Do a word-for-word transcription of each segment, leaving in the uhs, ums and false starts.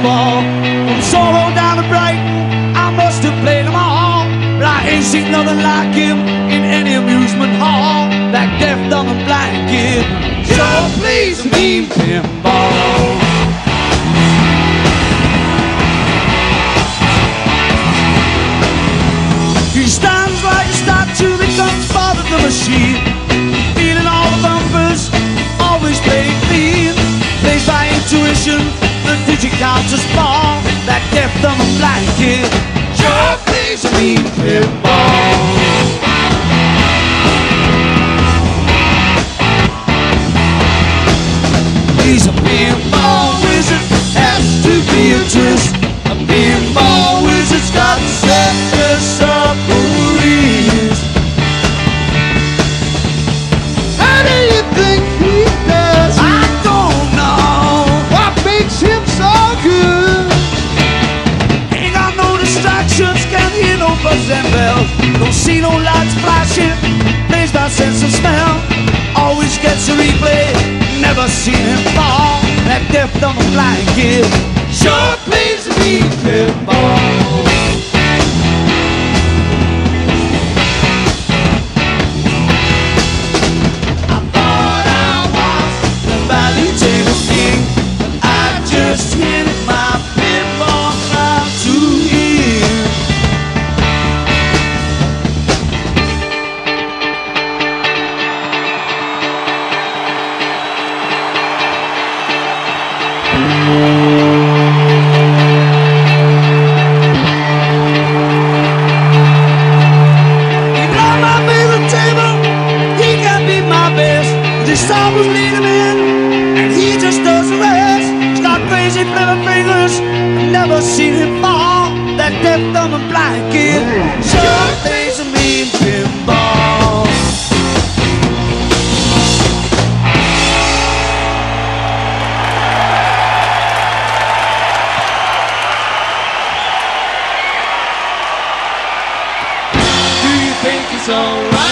pinball. From Sorrow down to Brighton, I must have played them all, but I ain't seen nothing like him in any amusement hall. That deaf, dumb and blind kid sure plays a mean pinball. He stands like a statue that comes part of the machine, feeling all the bumpers, always playing clean. Plays by intuition, the digit counts as ball. That deaf, dumb and blind kid sure plays a mean pinball. He's a pinball wizard, has to be a twist. A pinball wizard's got sector submarines. How do you think he does? I don't know what makes him so good. Ain't got no distractions, can't hear no buzz and bells, don't see no lights flashing, plays by sense of smell. Always gets a replay, never seen him fall. That deaf, dumb and blind kid sure plays a mean pinball. I thought I was the value table king, but I just handed my pinball out to him. I was leading in, and he just does the rest. He's got crazy clever fingers, I've never seen him fall. That deaf, dumb and blind kid sure plays a mean pinball. Do you think it's alright?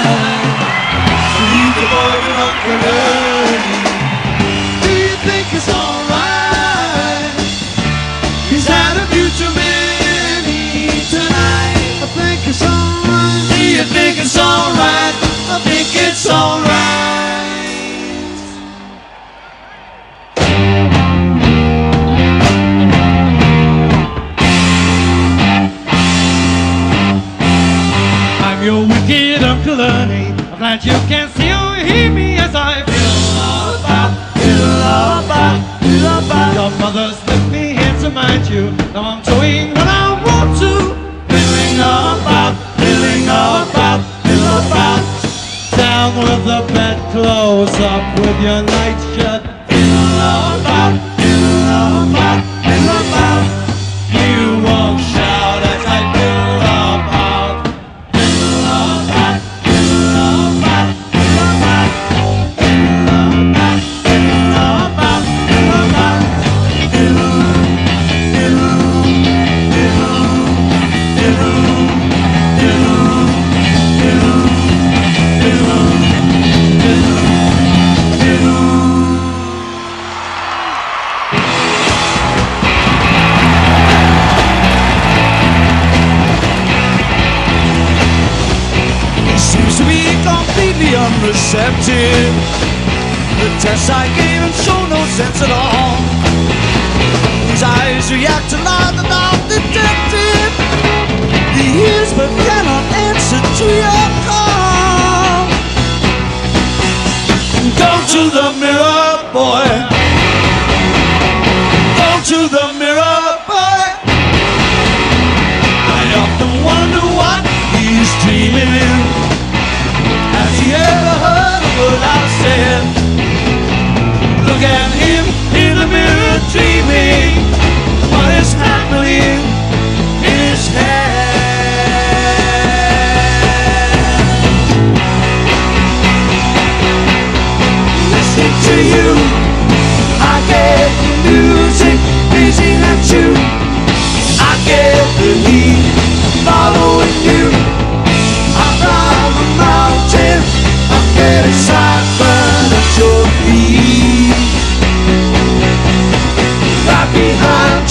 Do you think it's alright? He's had a future many tonight. I think it's alright. Do you think it's alright? I think it's alright. I'm your wicked Uncle Ernie. I'm glad you can see or hear me as I fiddle about, fiddle about, fiddle about. Your mother's left me here to mind you. Now I'm doing what I want to. Fiddling about, fiddling about, fiddle about. Down with the bedclothes, up with your nightshirt. Fiddle about, fiddle about, fiddle about. You won't shout as I fiddle about. Fiddle about, fiddle about, fiddle about. Fiddle about, fiddle about, fiddle about. Fiddle, fiddle, fiddle, fiddle, fiddle, fiddle, fiddle, fiddle, fiddle. Seems to be completely unreceptive. The tests I gave him show no sense at all. His eyes react to light the dark detective. He hears but cannot answer to your call. Go to the mirror, boy. Go to the mirror, boy. I often wonder what he's dreaming in. Has he ever heard a word I've said? Look at him in the mirror dreaming what is happening in his head. Listening to you, I get the music pleasing at you. I get the heat following you. I'm from a mountain, I'm getting sunburned at your feet. Right behind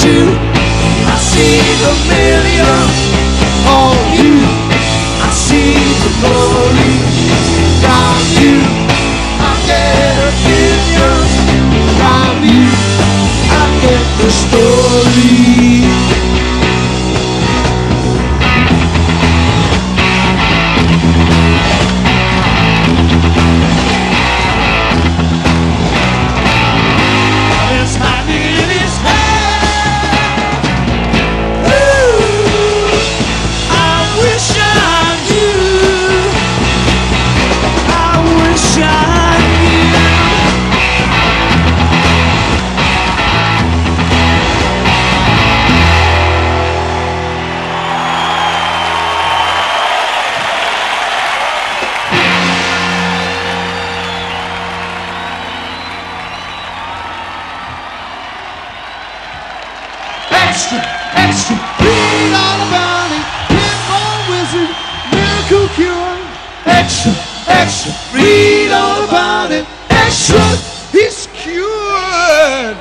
extra, extra. Read all about it. Pinball Wizard, miracle cure. Extra, extra. Read all about it. Extra, he's cured.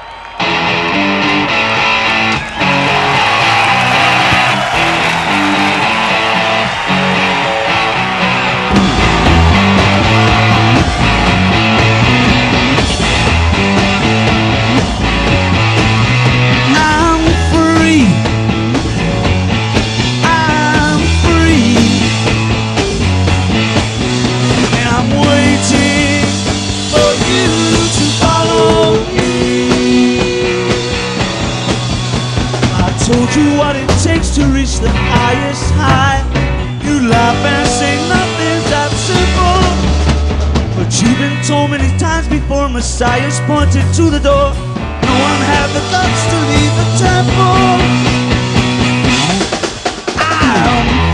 Told you what it takes to reach the highest high. You laugh and say nothing's that simple, but you've been told many times before. Messiah's pointed to the door. No one had the guts to leave the temple. I'm